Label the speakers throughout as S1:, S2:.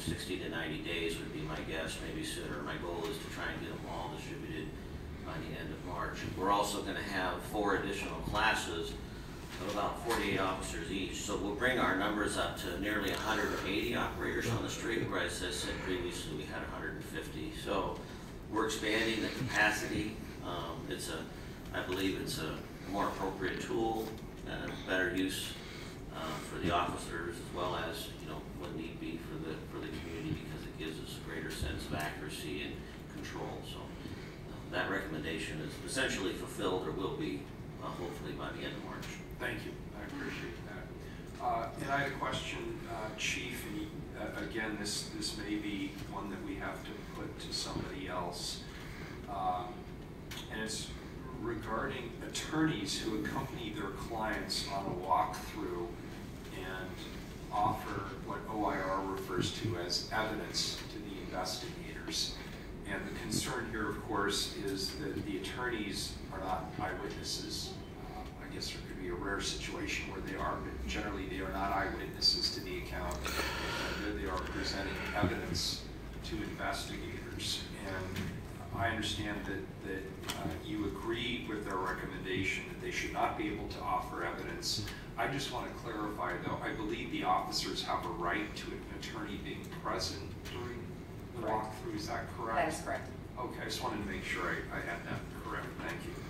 S1: 60 to 90 days would be my guess, maybe sooner. My goal is to try and get them all distributed by the end of March. We're also going to have 4 additional classes of about 48 officers each. So we'll bring our numbers up to nearly 180 operators on the street, where, as I said previously, we had 150. So we're expanding the capacity. I believe it's a more appropriate tool and a better use for the officers, as well as, when need be, for the community, because it gives us a greater sense of accuracy and control. So that recommendation is essentially fulfilled, or will be, hopefully by the end of March.
S2: Thank you. I appreciate that. And I had a question, Chief, and again, this may be one that we have to put to somebody else, and it's regarding attorneys who accompany their clients on a walkthrough and offer what OIR refers to as evidence to the investigators. And the concern here, of course, is that the attorneys are not eyewitnesses. I guess there could be a rare situation where they are, but generally they are not eyewitnesses to the account. They are presenting evidence to investigators. And I understand that you agree with their recommendation that they should not be able to offer evidence. I just want to clarify, though, I believe the officers have a right to an attorney being present during the walkthrough. Is that correct?
S3: That is correct.
S2: Okay, I just wanted to make sure I had that correct. Thank you.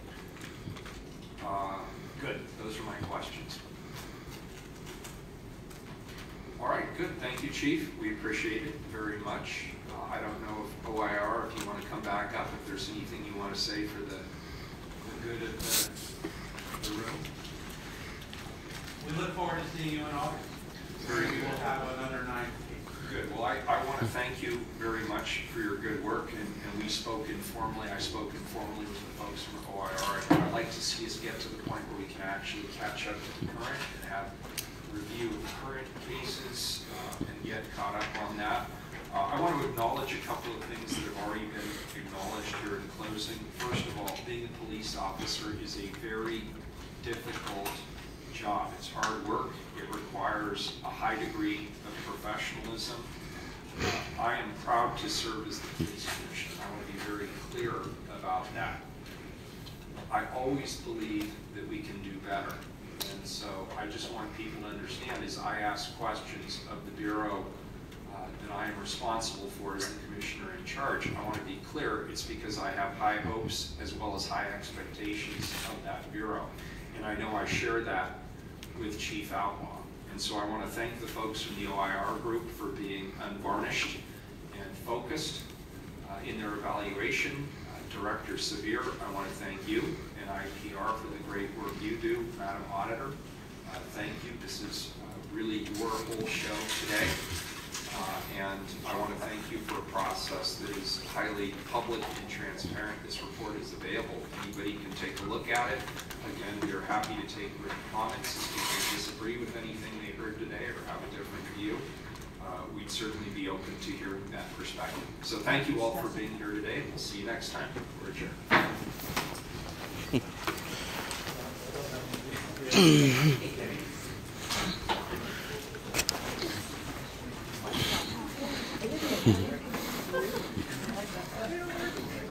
S2: Good. Those are my questions. All right, good. Thank you, Chief. We appreciate it very much. I don't know if OIR, if you want to come back up, if there's anything you want to say for the good of the room.
S4: We look forward to seeing you in August.
S2: Very good.
S4: We'll have another night.
S2: Good. Well, I want to thank you very much for your good work, and we spoke informally. I spoke informally with the folks from OIR, and I'd like to see us get to the point where we can actually catch up to the current and have a review of current cases and get caught up on that. I want to acknowledge a couple of things that have already been acknowledged here in closing. First of all, being a police officer is a very difficult job. It's hard work. It requires a high degree of professionalism. I am proud to serve as the police commissioner. I want to be very clear about that. I always believe that we can do better. And so I just want people to understand, as I ask questions of the Bureau that I am responsible for as the commissioner in charge, I want to be clear, it's because I have high hopes as well as high expectations of that Bureau. And I know I share that with Chief Outlaw. And so I want to thank the folks from the OIR group for being unvarnished and focused in their evaluation. Director Severe, I want to thank you and IPR for the great work you do. Madam Auditor, thank you. This is really your whole show today. And I want to thank you for a process that is highly public and transparent. This report is available. Anybody can take a look at it. Again, we are happy to take written comments if people disagree with anything they heard today or have a different view. We'd certainly be open to hearing that perspective. So thank you all for being here today. We'll see you next time. We're adjourned.